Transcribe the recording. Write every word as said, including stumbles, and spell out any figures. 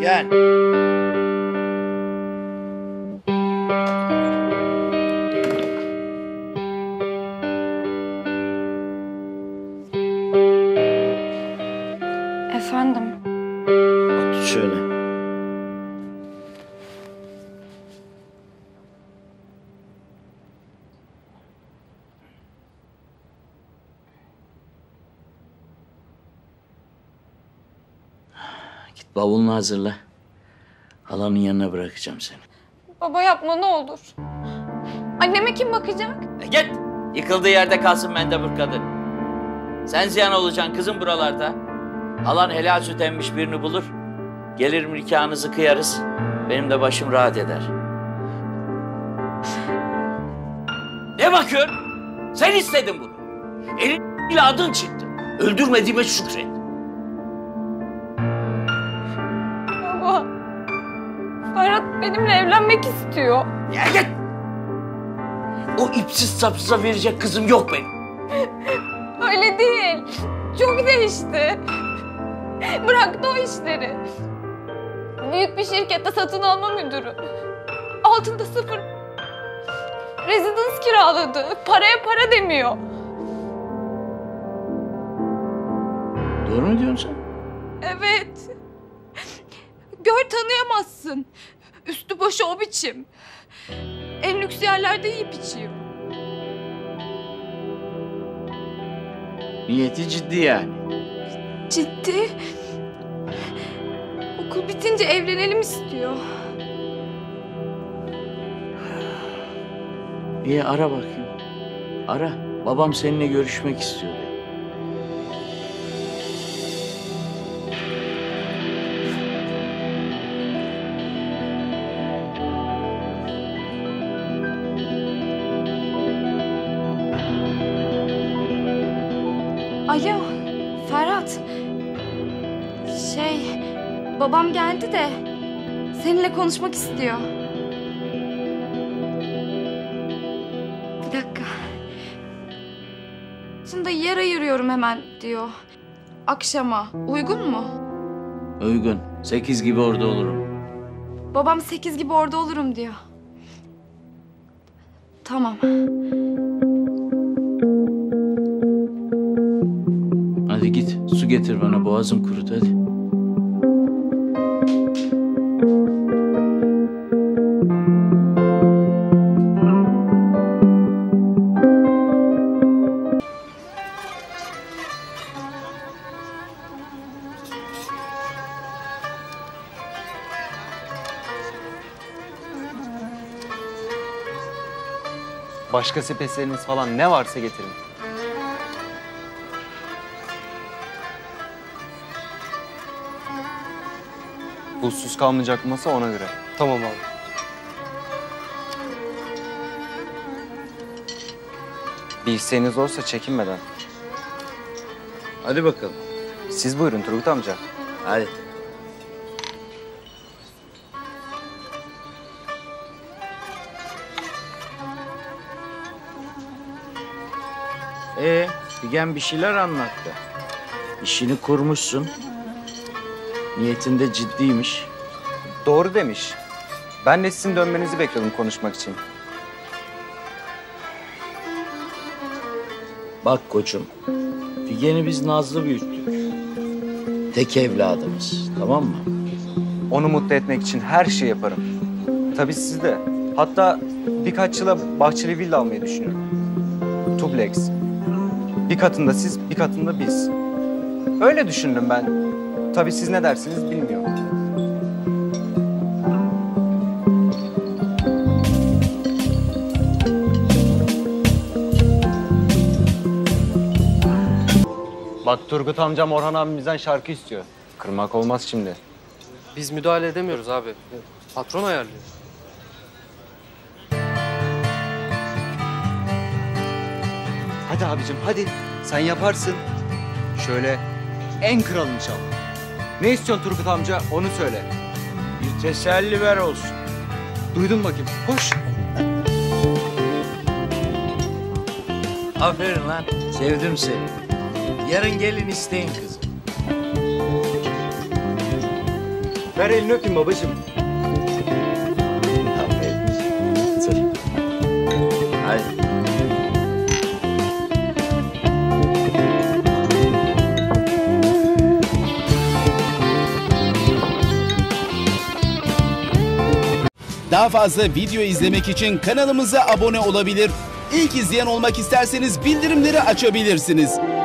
Gel. Efendim? Otur şöyle. Git bavulunu hazırla. Halanın yanına bırakacağım seni. Baba yapma ne olur. Anneme kim bakacak? E git. Yıkıldığı yerde kalsın mendebur kadın. Sen ziyan olacaksın kızım buralarda. Halan helal süt emmiş birini bulur. Gelir nikahınızı kıyarız. Benim de başım rahat eder. Ne bakıyorsun? Sen istedin bunu. Eliyle adın çıktı. Öldürmediğime şükret. Baba. Ferhat benimle evlenmek istiyor. Ya git. O ipsiz sapsıza verecek kızım yok benim. Öyle değil. Çok değişti. Bıraktı o işleri. Büyük bir şirkette satın alma müdürü. Altında sıfır. Rezidans kiraladı. Paraya para demiyor. Doğru mu diyorsun sen? Evet. Gör tanıyamazsın. Üstü başı o biçim. En lüks yerlerde yiyip içiyor. Niyeti ciddi yani. Ciddi. Okul bitince evlenelim istiyor. İyi ara bakayım. Ara. Babam seninle görüşmek istiyor de. Alo, Ferhat. Şey, babam geldi de seninle konuşmak istiyor. Bir dakika. Şimdi yer ayırıyorum hemen diyor. Akşama. Uygun mu? Uygun. Sekiz gibi orada olurum. Babam sekiz gibi orada olurum diyor. Tamam. Hadi git. Su getir bana. Boğazım kurudu hadi. Başka sepetleriniz falan ne varsa getirin. Buzsuz kalmayacak masa ona göre. Tamam abi. Bir isteğiniz olsa çekinmeden. Hadi bakalım. Siz buyurun Turgut amca. Hadi. Ee, Figen bir şeyler anlattı. İşini kurmuşsun. Niyetin de ciddiymiş. Doğru demiş. Ben de sizin dönmenizi bekliyordum konuşmak için. Bak koçum, Figen'i biz nazlı büyüttük. Tek evladımız, tamam mı? Onu mutlu etmek için her şeyi yaparım. Tabii siz de. Hatta birkaç yıla bahçeli villa almayı düşünüyorum. Tuplex. Bir katında siz, bir katında biz. Öyle düşündüm ben. Tabii siz ne dersiniz bilmiyorum. Bak Turgut amcam Orhan abimizden şarkı istiyor. Kırmak olmaz şimdi. Biz müdahale edemiyoruz abi. Patron ayarlıyor. Hadi abicim hadi. Sen yaparsın. Şöyle en kralını çal. Ne istiyorsun Turgut amca onu söyle. Bir teselli ver olsun. Duydun bakayım. Koş. Aferin lan, sevdim seni. Yarın gelin isteyin kızım. Ver elini öpeyim babacığım. Aferin. Sır. Hadi. Daha fazla video izlemek için kanalımıza abone olabilir. İlk izleyen olmak isterseniz bildirimleri açabilirsiniz.